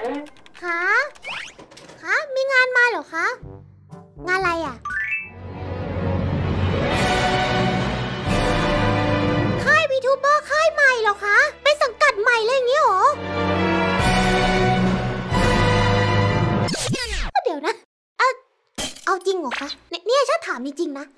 คะมีงานมาเหรอคะงานอะไรอ่ะค่ายวีทูเบอร์ค่ายใหม่เหรอคะเป็นสังกัดใหม่เลยอย่างนี้หรอเดี๋ยวนะเอาจริงเหรอคะเนี่ยฉันถามจริงๆนะ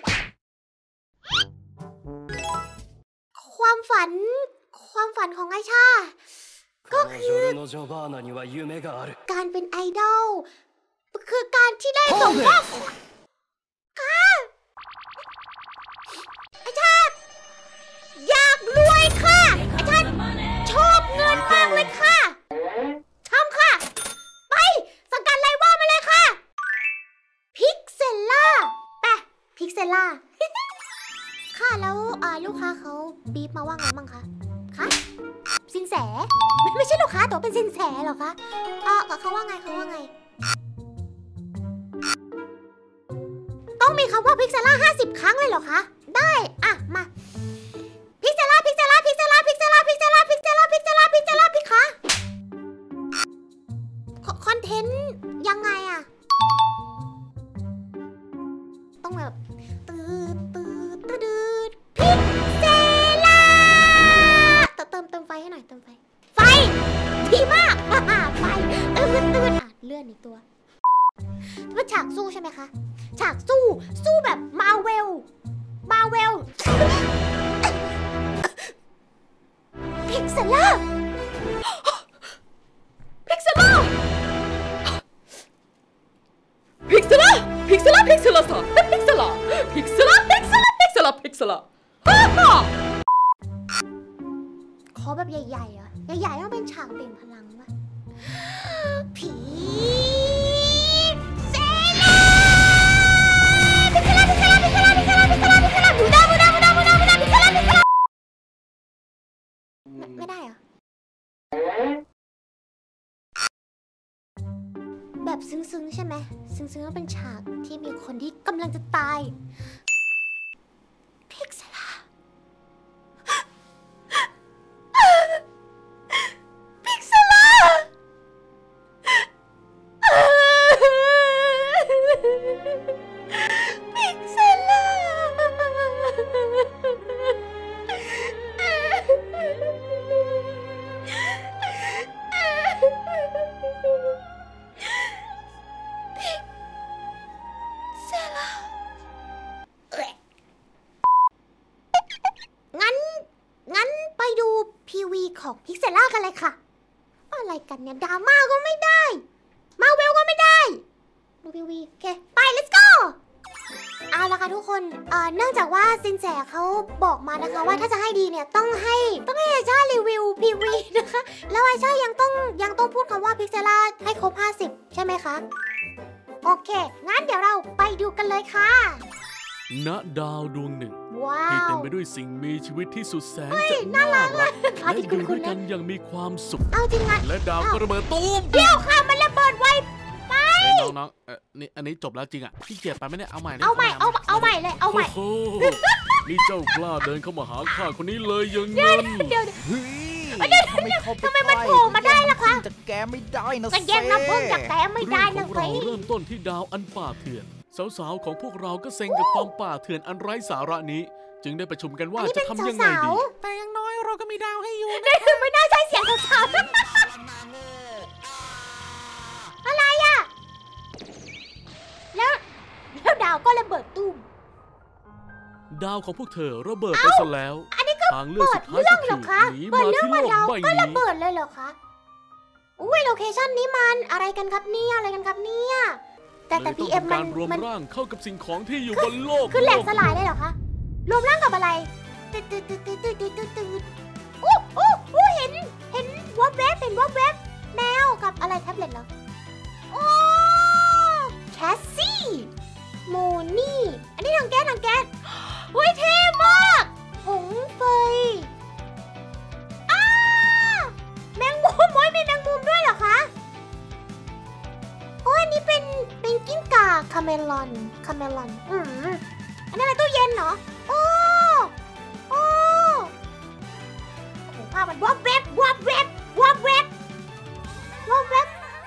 ความฝันของไอชาก็คือการเป็นไอดอลคือการที่ได้ส่งมอบค่ะไอชาอยากรวยค่ะไอชาชอบเงินมากเลยค่ะทำค่ะไปสังกัดอะไรว่ามาเลยค่ะพิกเซลล่าไปพิกเซลล่าค่ะแล้วลูกค้าเขาบีบมาว่าไงบ้างคะสินแสไม่ใช่ลูกค้าแต่เป็นสินแสเหรอคะเขาว่าไงต้องมีคำว่าพิกเซล่า50 ครั้งเลยเหรอคะได้อะมาพิกเซล่าพิกคะคอนเทนต์ยังไงอะต้องแบบตืดพิกเซล่าเติมไฟให้หน่อยเติมไฟดีมากไฟตืดเลื่อนอีกตัวเป็นฉากสู้ใช่ไหมคะฉากสู้แบบมาเวลพิกเซล่าขอแบบใหญ่ๆอะใหญ่ๆต้องเป็นฉากเปลี่ยนพลังป่ะผีเซล่าพิกเซล่าบูดาพิกเซล่าไม่ได้เหรอแบบซึ้งๆใช่ไหมซึ้งๆต้องเป็นฉากที่มีคนที่กำลังจะตายพิกเซล่างั้นไปดูพีวีของพิกเซล่ากันเลยค่ะอะไรกันเนี่ยดราม่าก็ไม่ได้มาเวลก็ไม่ได้ดูพีวีโอเคไป let's go เอาละค่ะทุกคนเนื่องจากว่าซินแสเขาบอกมานะคะว่าถ้าจะให้ดีเนี่ยต้องให้ไอชารีวิวพีวีนะคะแล้วไอชายังต้องพูดคำว่าพิกเซล่าให้ครบ50ใช่ไหมคะโอเคงั้นเดี๋ยวเราไปดูกันเลยค่ะณดาวดวงหนึ่งว้าวที่เต็มไปด้วยสิ่งมีชีวิตที่สุดแสนจะน่ารักและอยู่ด้วยกันอย่างมีความสุขเอาจริงอ่ะและดาวก็ระเบิดตูมเดี๋ยวค่ะมันระเบิดไวไปน้องนี่อันนี้จบแล้วจริงอ่ะพี่เกียรติไปไม่ได้เอาใหม่เอาใหม่เลยเอาใหม่นี่เจ้ากล้าเดินเข้ามาหาข้าคนนี้เลยยังเงินเดี๋ยวทำไมมันโผล่มาได้ล่ะคะจะแกไม่ได้นะจะแย่งน้ำพึ่งจากแกไม่ได้นะเฟ้ยเริ่มต้นที่ดาวอันป่าเถื่อนสาวๆของพวกเราก็เซ็งกับความป่าเถื่อนอันไร้สาระนี้จึงได้ประชุมกันว่าจะทำยังไงดีแต่อย่างน้อยเราก็มีดาวให้อยู่ไม่น่าใช่เสียงสาวๆอะไรอ่ะแล้วดาวก็ระเบิดตุ้มดาวของพวกเธอระเบิดไปซะแล้วทางเลือกสุดท้ายก็คือหนีมาที่โลกใบนี้ก็ระเบิดเลยเหรอคะอุ้ยโลเคชั่นนี้มันอะไรกันครับเนี่ยแต่ PM มันรวมร่างเข้ากับสิ่งของที่อยู่บนโลกคือแหลกสลายเลยเหรอคะรวมร่างกับอะไรอู้เห็นวอบแวบแมวกับอะไรแท็บเล็ตเหรอโอ้แคสซี่โมนี่อันนี้ทางแก๊สอุ้ยเท่มากหงเฟยแมงมุมมีแมงมุมด้วยเหรอคะโอ้อันนี้เป็นกิ้งก่าคาเมลอนอันนี้อะไรตู้เย็นเหรอโอ้ภาพมันวับแวบ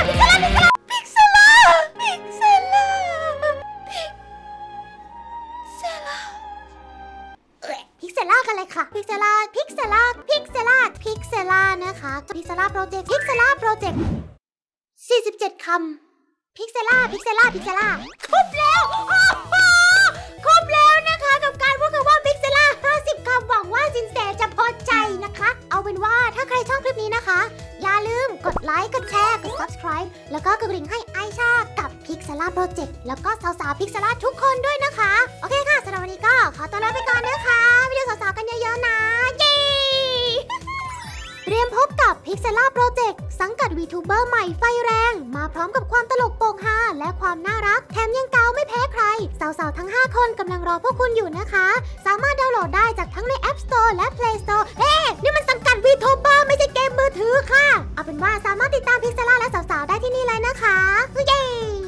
พิกเซล่ากันเลยค่ะพิกเซล่านะคะพิกเซล่าโปรเจกต์47 คำพิกเซล่าครบแล้วครบแล้วนะคะกับการพูดคำว่าพิกเซล่า50 คำหวังว่าสินแสจะพอใจนะคะเอาเป็นว่าถ้าใครชอบคลิปนี้นะคะอย่าลืมกดไลค์กดแชร์กด subscribe แล้วก็กดกระดิ่งให้ไอชากับพิกเซล่าโปรเจกต์แล้วก็สาวๆพิกเซล่าทุกคนด้วยนะคะโอเคค่ะสำหรับวันนี้ก็ขอตัวลาไปก่อนนะคะไปดูสาวๆกันเยอะๆนะเย้เตรียมพบกับพิกเซล่าโปรเจกต์สังกัด VTuber ใหม่ไฟแรงมาพร้อมกับความตลกโปกฮาและความน่ารักแถมยังเกาไม่แพ้ใครสาวๆทั้ง5คนกำลังรอพวกคุณอยู่นะคะสามารถดาวน์โหลดได้จากทั้งใน App Store และ Play Store นี่มันสังกัด VTuber ไม่ใช่เกมมือถือค่ะเอาเป็นว่าสามารถติดตามพิกเซล่าและสาวๆได้ที่นี่เลยนะคะเย้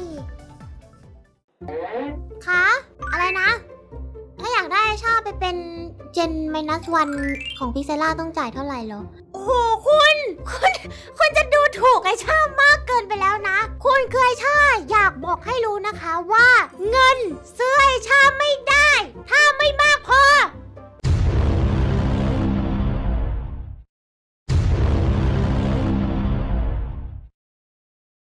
คะอะไรนะถ้าอยากได้ชาไปเป็นเจน-1ของพิกเซล่าต้องจ่ายเท่าไหร่เหรอโอ้โหคุณจะดูถูกไอชามากเกินไปแล้วนะคุณคือไอชาอยากบอกให้รู้นะคะว่าเงินซื้อไอชาไม่ได้ถ้าไม่ม